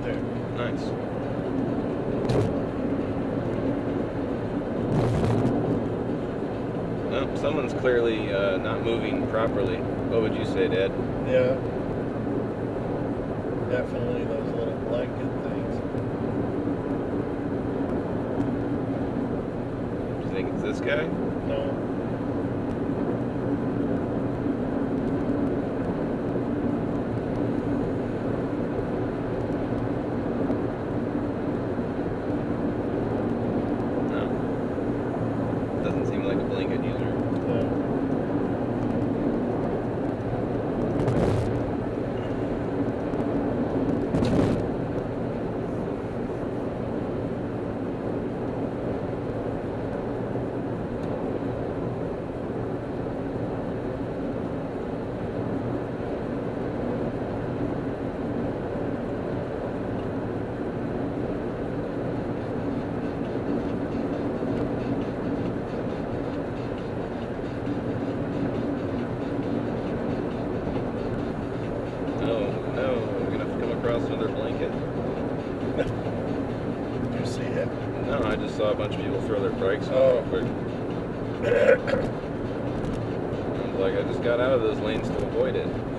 there. Nice. Well, someone's clearly not moving properly. What would you say, Dad? Yeah. Definitely those little blanket things. Do you think it's this guy? No. No. Doesn't seem like a blanket user. No. Another blanket. Did you see it? No, I just saw a bunch of people throw their bikes on real quick. I was like, I just got out of those lanes to avoid it.